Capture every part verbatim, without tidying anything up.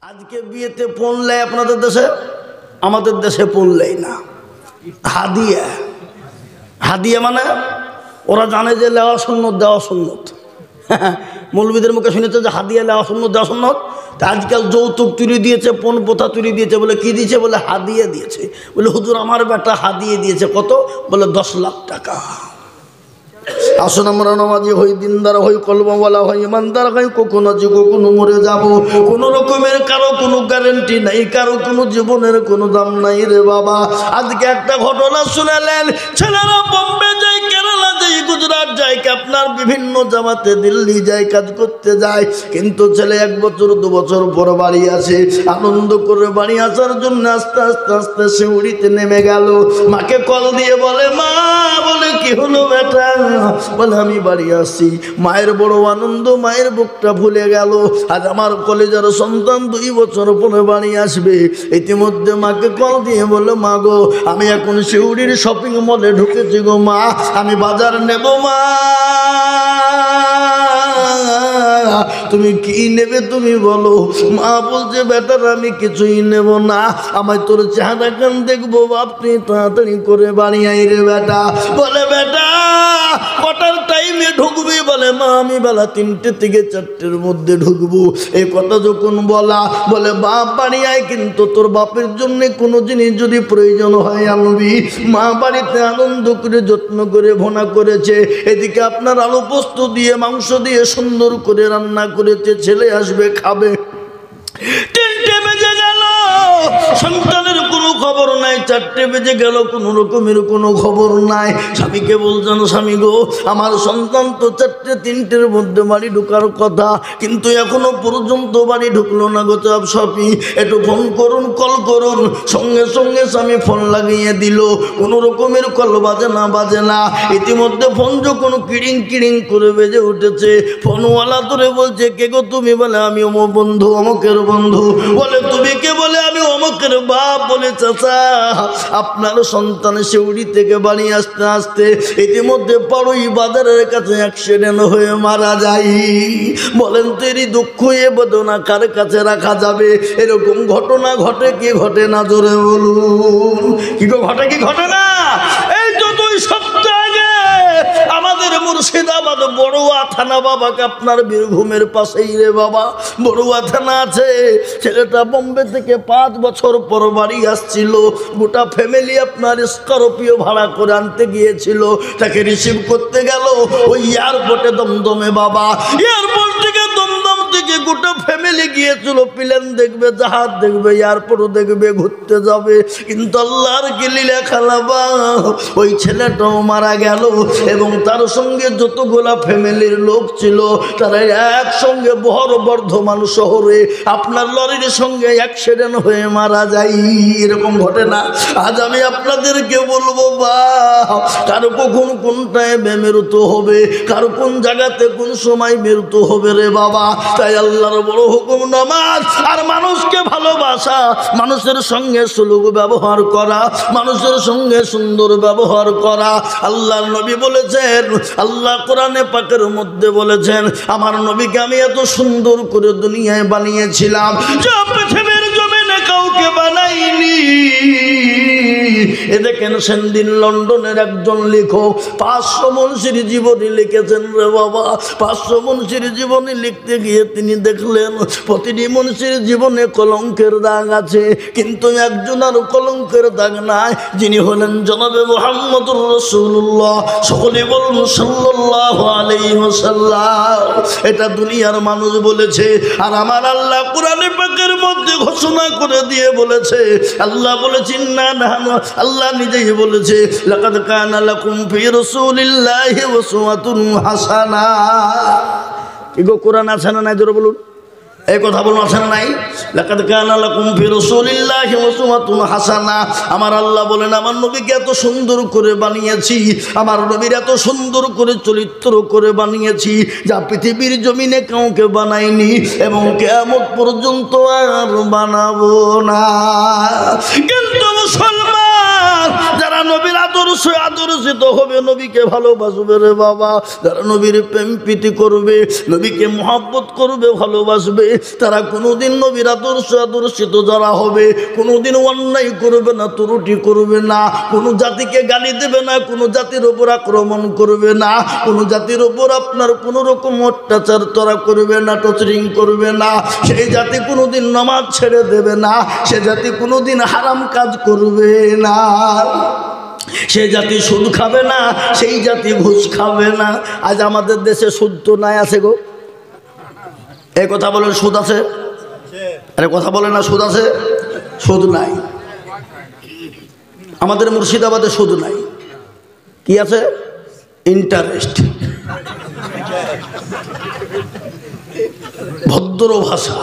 আজকে বিয়েতে পড়লে আপনাদের দেশে, আমাদের দেশে পড়লেই না। হাদিয়া, হাদিয়া মানে ওরা জানে যে লেওয়া সুন্নত দেওয়া সুন্নত। মৌলবীদের মুখে শুনেছে যে হাদিয়া লেওয়া সুন্নত দেওয়া সুন্নত। তা আজকাল যৌতুক তুলে দিয়েছে, পণ প্রথা তুলে দিয়েছে। বলে কি দিয়েছে? বলে হাদিয়া দিয়েছে। বলে হুজুর আমার বেটা হাদিয়া দিয়েছে। কত? বলে দশ লাখ টাকা। আসুন আমরা নামাজি হই, দিনদার হই, কলমাওয়ালা হই, ইমানদার হই। কখনো যে কখনো মরে যাব, কোনো রকমের কারো কোনো গ্যারেন্টি নাই, কারো কোনো জীবনের কোনো দাম নাই রে বাবা। আজকে একটা ঘটনা শুনালেন, ছেলেরা বোম্বে যায়, কেরালা যায়, গুজরাট যায়, আপনার বিভিন্ন জামাতে দিল্লি যায়, কাজ করতে যায়। কিন্তু ছেলে এক বছর দু বছর পর বাড়ি আসে। আনন্দ করে বাড়ি আসার জন্য আস্তে আস্তে আস্তে সিঁড়িতে নেমে গেল। মাকে কল দিয়ে বলে, মা, বলে কি হলো বেটা? বলে আমি বাড়ি আসছি। মায়ের বড় আনন্দ, মায়ের বুকটা ভুলে গেল। আজ আমার কলেজের সন্তান দুই বছর পরে বাড়ি আসবে। ইতিমধ্যে মাকে কল দিয়ে বলে, মা গো, আমি এখন সিউড়ির শপিং মলে ঢুকেছি গো মা, আমি বাজার নেব মা, তুমি কি নেবে তুমি বলো। মা বলছে, বেটার আমি কিছুই নেব না, আমায় তোর চেহারা কান দেখবো বাপ, তুই তাড়াতাড়ি করে বাড়ি আই রে বেটা। বলে, বেটা কটার টাইমে ঢুকবি? বলে, মা আমি বেলা তিনটে থেকে চারটের মধ্যে ঢুকবো। এই কথা যখন বলা, বলে বাপ বাড়ি আয়, কিন্তু তোর বাপের জন্য কোনো জিনিস যদি প্রয়োজন হয় আনবি। মা বাড়িতে আনন্দ করে যত্ন করে ভোনা করেছে। এদিকে আপনার আলু পোস্ত দিয়ে মাংস দিয়ে সুন্দর করে রান্না করেছে, ছেলে আসবে খাবে। তিনটে বেজে গেল, সন্তানের কোনো খবর নাই। চারটে বেজে গেল, কোনো রকমের কোনো খবর নাই। স্বামীকে বলছেন, স্বামী গো, আমার সন্তান তো চারটে তিনটের মধ্যে বাড়ি ঢুকার কথা, কিন্তু এখনো পর্যন্ত বাড়ি ঢুকলো না গো চাপ স্বামী, একটু ফোন করুন, কল করুন। সঙ্গে সঙ্গে স্বামী ফোন লাগিয়ে দিল। কোনো রকমের কল বাজে না, বাজে না। ইতিমধ্যে ফোন যখন কিড়িং কিড়িং করে বেজে উঠেছে, ফোনওয়ালা ধরে বলছে, কে গো তুমি? বলে, আমি অমুক বন্ধু, অমুকের বন্ধু। বলে, তুমি কে? বলে, আমি অমুকের বাপ। বলে, চাচা আপনার সন্তান সিউড়ি থেকে বাড়ি আসতে আসতে ইতিমধ্যে পাড়ুই বাজারের কাছে অ্যাক্সিডেন্ট হয়ে মারা যায়। বলেন তো এরই দুঃখ এ বেদনা কার কাছে রাখা যাবে? এরকম ঘটনা ঘটে কি ঘটে না? জোরে বলুন, কি গো ঘটে কি ঘটে না? এই তো দুই সপ্তাহ আগে আমাদের মুর্শিদাবাদ বড়ুয়া থানা, বাবাকে আপনার বীরভূমের পাশেই রে বাবা, বড়ুয়া থানা আছে। ছেলেটা বোম্বে থেকে পাঁচ বছর পর বাড়ি আসছিল। গোটা ফ্যামিলি আপনার স্করপিও ভাড়া করে আনতে গিয়েছিল। তাকে রিসিভ করতে গেল ওই এয়ারপোর্টে দমদমে বাবা। এয়ারপোর্ট থেকে দমদম থেকে গোটা ফ্যামিলি গিয়েছিল। প্লেন দেখবে, জাহাজ দেখবে, এয়ারপোর্টও দেখবে, ঘুরতে যাবে। কিন্তু আল্লাহর কি লীলা খেলাবা, ওই ছেলেটাও মারা গেল এবং তার সঙ্গে যতগুলা ফ্যামিলির লোক ছিল তারা একসঙ্গে বহর বর্ধমান শহরে আপনার লরির সঙ্গে অ্যাক্সিডেন্ট হয়ে মারা যায়। এরকম ঘটে না? আজ আমি আপনাদেরকে বলবো, বা কারো কখন কোনটায় মেরুত হবে, কারো কোন জায়গাতে কোন সময় মেরুত হবে রে বাবা। তাই আল্লাহর বড় হুকুম নামাজ আর মানুষকে ভালোবাসা, মানুষের সঙ্গে সুলুক ব্যবহার করা, মানুষের সঙ্গে সুন্দর ব্যবহার করা। আল্লাহর নবী বলেছেন, আল্লাহ কোরআনে পাকের মধ্যে বলেছেন, আমার নবীকে আমি এত সুন্দর করে দুনিয়ায় বানিয়েছিলাম যা পৃথিবীর জমিনে কাউকে বানাইনি। এ দেখেন সেদিন লন্ডনের একজন লেখক পাঁচশো মনীষীর জীবনী লিখেছেন রে বাবা। পাঁচশো মনীষীর জীবনী লিখতে গিয়ে তিনি দেখলেন প্রতিটি মনীষীর জীবনে কলঙ্কের দাগ আছে, কিন্তু একজন আর কলঙ্কের দাগ নাই, যিনি হলেন জনাবে মুহাম্মদুর রাসূলুল্লাহ। সকলে বলুন সাল্লাল্লাহু আলাইহি ওয়াসাল্লাম। এটা দুনিয়ার মানুষ বলেছে, আর আমার আল্লাহ কোরআনে পাকের মধ্যে ঘোষণা করে দিয়ে বলেছে। আল্লাহ বলেছেন না না, আল্লাহ নিজেই বলেছে, লাকাদ কানা লাকুম ফি রাসূলিল্লাহি উসওয়াতুন হাসানাহ। এগো কোরআন আছে না নাই? জোরে বলুন, এই কথা বলুন, আছে না নাই? লাকাদ কানা লাকুম ফি রাসূলিল্লাহি উসওয়াতুন হাসানাহ। আমার আল্লাহ বলেন, আমার নবীকে এত সুন্দর করে বানিয়েছি, আমার নবীর এত সুন্দর করে চরিত্র করে বানিয়েছি যা পৃথিবীর জমিনে কাউকে বানাইনি এবং কিয়ামত পর্যন্ত আর বানাবো না। কিন্তু মুসলমান যারা নবীর আদর আদর্শ আদর্শিত হবে, নবীকে ভালোবাসবে রে বাবা। যারা নবীর প্রেম প্রীতি করবে, নবীকে মহব্বত করবে, ভালোবাসবে, তারা কোনোদিন নবীর আদর্শ আদর্শিত যারা হবে, কোনোদিন অন্যায় করবে না, ত্রুটি করবে না, কোনো জাতিকে গালি দেবে না, কোনো জাতির ওপর আক্রমণ করবে না, কোনো জাতির ওপর আপনার কোনো রকম অত্যাচার তারা করবে না, টর্চারিং করবে না। সেই জাতি কোনোদিন নামাজ ছেড়ে দেবে না, সে জাতি কোনোদিন হারাম কাজ করবে না, সে জাতি সুদ খাবে না, সেই জাতি ঘুষ খাবে না। আজ আমাদের দেশে সুদ তো নাই আছে গো, এই কথা বলেন সুদ আছে? আরে কথা বলে না সুদ আছে? সুদ নাই। আমাদের মুর্শিদাবাদে সুদ নাই, কি আছে? ইন্টারেস্ট। ভদ্র ভাষা,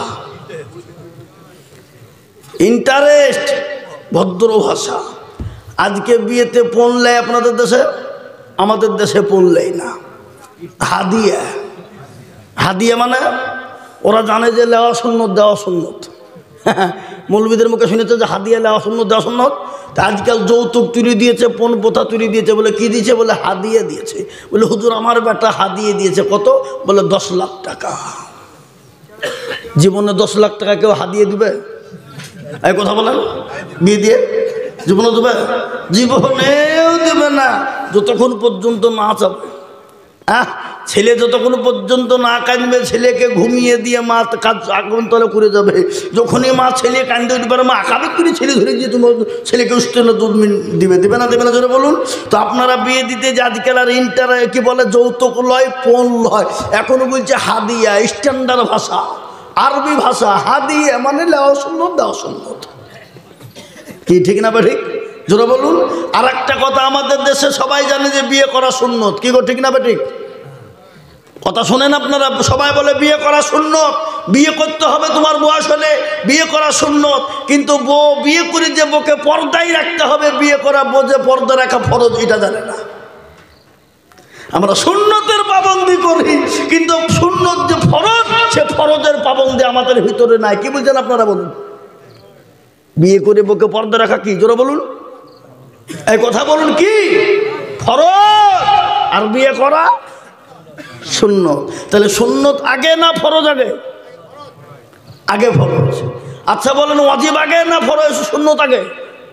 ইন্টারেস্ট, ভদ্র ভাষা। আজকে বিয়েতে পড়লে আপনাদের দেশে, আমাদের দেশে পড়লেই না। হাদিয়া, হাদিয়া মানে ওরা জানে যে লেওয়া সুন্নত দেওয়া সুন্নত। মৌলবীদের মুখে শুনেছে যে হাদিয়া লেওয়া সুন্নত দেওয়া সুন্নত। তা আজকাল যৌতুক তুলে দিয়েছে, পণ প্রথা তুলে দিয়েছে। বলে কি দিয়েছে? বলে হাদিয়া দিয়েছে। বলে হুজুর আমার বেটা হাদিয়া দিয়েছে। কত? বলে দশ লাখ টাকা। জীবনে দশ লাখ টাকা কেউ হাদিয়ে দিবে? এই কথা বলেন, বিয়ে দিয়ে জীবনে দেবে? জীবনেও দেবে না, যতক্ষণ পর্যন্ত না চাবে। হ্যাঁ, ছেলে যতক্ষণ পর্যন্ত না কাঁদবে, ছেলেকে ঘুমিয়ে দিয়ে মা কাজ আগুন তলে করে যাবে। যখনই মা ছেলে কান্দে উঠবে, মা আঁকাবে করে ছেলে ধরে দিয়ে তোমার ছেলেকে উষ্ণ দুধ দিবে, দেবে না দেবে না জোরে বলুন। তো আপনারা বিয়ে দিতে যে আজকাল আর ইন্টার কি বলে, যৌতুক লয়, পণ লয়, এখনো বলছে হাদিয়া। স্ট্যান্ডার্ড ভাষা, আরবি ভাষা। হাদিয়া মানে লেওয়া সুন্নত দেওয়া সুন্নত। কি ঠিক না বা ঠিক? জোরে বলুন। আর একটা কথা, আমাদের দেশে সবাই জানে যে বিয়ে করা সুন্নত। কি গো, ঠিক না বা ঠিক? কথা শোনেন আপনারা, সবাই বলে বিয়ে করা সুন্নত, বিয়ে করতে হবে তোমার বয়স হলে, বিয়ে করা সুন্নত। কিন্তু বউ বিয়ে করে যে বউকে পর্দায় রাখতে হবে, বিয়ে করা বউ যে পর্দা রাখা ফরজ, এটা জানে না। আমরা সুন্নতের পাবন্দি করি, কিন্তু সুন্নত যে ফরজ, সে ফরজের পাবন্দি আমাদের ভিতরে নাই। কি বলছেন আপনারা বলুন? বিয়ে করে বউকে পর্দা রাখা কি? জোরে বলুন, এই কথা বলুন, কি ফরজ আর বিয়ে করা সুন্নত। তাহলে সুন্নত আগে না ফরজ আগে? আগে ফরজ। আচ্ছা বলেন, ওয়াজিব আগে না ফরজ সুন্নত আগে?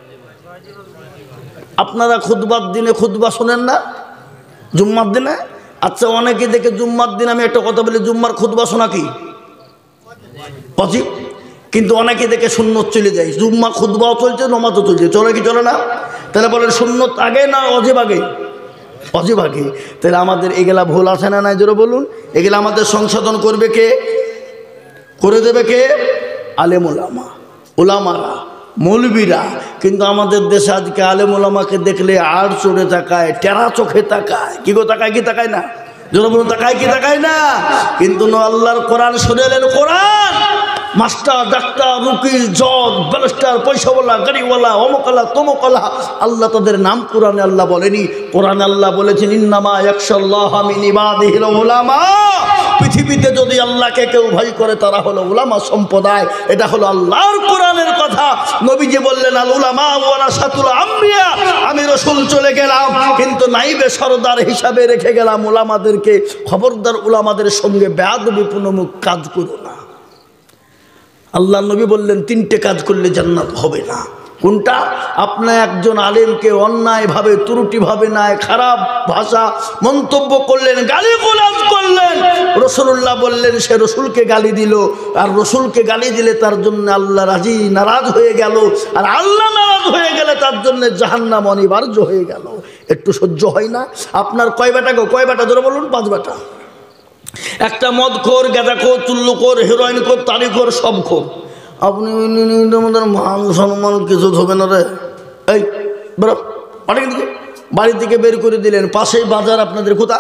আপনারা খুতবার দিনে খুতবা শোনেন না, জুম্মার দিনে? আচ্ছা, অনেকে দেখে জুম্মার দিন, আমি একটা কথা বলি, জুম্মার খুতবা শোনা কি ওয়াজিব? কিন্তু অনেকে দেখে সুন্নত চলে যায়। জুম্মা খুতবাও চলছে, নামাজও চলছে, চলে কি চলে না? তাহলে বলেন সুন্নত আগে না ওয়াজিব আগে? ওয়াজিব আগে। তাহলে আমাদের এগুলা ভুল আছে না নাই? জোরে বলুন। এগুলা আমাদের সংশোধন করবে কে? করে দেবে কে? আলেম ওলামা, ওলামারা, মৌলবীরা। কিন্তু আমাদের দেশে আজকে আলেম ওলামাকে দেখলে আর চড়ে তাকায়, টেরা চোখে তাকায়। কি গো, তাকায় কি তাকায় না? জোরে বলুন, তাকায় কি তাকায় না? কিন্তু আল্লাহর কোরআন শুনেলেন, কোরআন মাস্টার, ডাক্তার, উকিল, জজ, ব্যারিস্টার, পয়সাওয়ালা, গাড়িওয়ালা, অমুকলা, তমুকলা, আল্লাহ তাদের নাম কোরআনে আল্লাহ বলেনি। কোরআনে আল্লাহ বলেছেন, ইন্নামা ইয়াখশাল্লাহ মিন ইবাদিহিল উলামা। পৃথিবীতে যদি আল্লাহকে কেউ ভয় করে, তারা হলো উলামা সম্প্রদায়। এটা হলো আল্লাহর কোরআনের কথা। নবীজি বললেন, আল উলামা ওয়ারাসাতুল আমবিয়া। আমি রাসূল চলে গেলাম, কিন্তু নাইবে সরদার হিসাবে রেখে গেলাম উলামাদেরকে। খবরদার, উলামাদের সঙ্গে বেয়াদবিপূর্ণ কাজ করো না। আল্লাহ নবী বললেন, তিনটে কাজ করলে জান্নাত হবে না। কোনটা? আপনি একজন আলেমকে অন্যায়ভাবে, ত্রুটিভাবে, নাই খারাপ ভাষা মন্তব্য করলেন, গালিগালাজ করলেন। রাসূলুল্লাহ বললেন, সে রসুলকে গালি দিল, আর রসুলকে গালি দিলে তার জন্য আল্লাহ রাজি নারাজ হয়ে গেল, আর আল্লাহ নারাজ হয়ে গেলে তার জন্য জাহান্নাম অনিবার্য হয়ে গেল। একটু সহ্য হয় না? আপনার কয় বেটা গো? কয় বেটা? ধরে বলুন। পাঁচ বেটা। একটা মদখোর, গাঁজাখোর, চুল্লুখোর, হেরোইনখোর, তারিখোর, সব খোর। আপনি আমাদের মান সম্মান কিছু হবে না রে। এই বেরো, অনেক দিকে বাড়ি থেকে বের করে দিলেন। পাশেই বাজার আপনাদের, কোথা?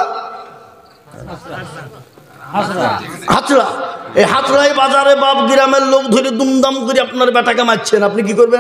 হাতড়া। এই হাতড়াই বাজারে বাপ গ্রামের লোক ধরে দুমদাম করে আপনার বেটাকে মারছেন। আপনি কি করবেন?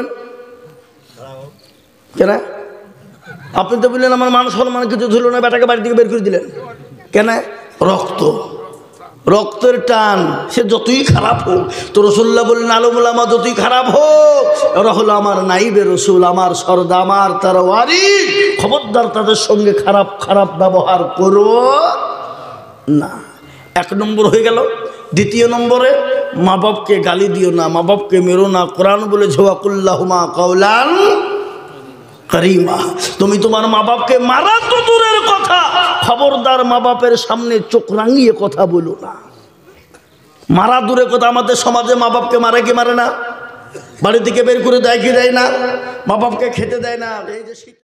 কেন? আপনি তো বললেন আমার মান সম্মান কিছু ছিল না, বেটাকে বাড়ি থেকে বের করে দিলেন। কেন? রক্ত, রক্তের টান, সে যতই খারাপ হোক। তো রসুল্লাহ বললেন আলম ওলামা যতই খারাপ হোক, ওরা হলো আমার নাইবে রসুল, আমার সরদা, আমার তারা ওয়ারিস, খবরদার তাদের সঙ্গে খারাপ খারাপ ব্যবহার করো না। এক নম্বর হয়ে গেল। দ্বিতীয় নম্বরে, মা বাপকে গালি দিও না, মা বাপকে মেরো না। কোরআন বলে ঝোয়াকুল্লাহুমা কাওলান কারিমা। তুমি তোমার মা বাপকে মারা তো দূরের কথা, খবরদার মা বাপের সামনে চোখ রাঙিয়ে কথা বলো না। মারা দূরের কথা, আমাদের সমাজে মা বাপকে মারে কি মারে না? বাড়ি থেকে বের করে দেয় কি দেয় না? মা বাপকে খেতে দেয় না। এই যে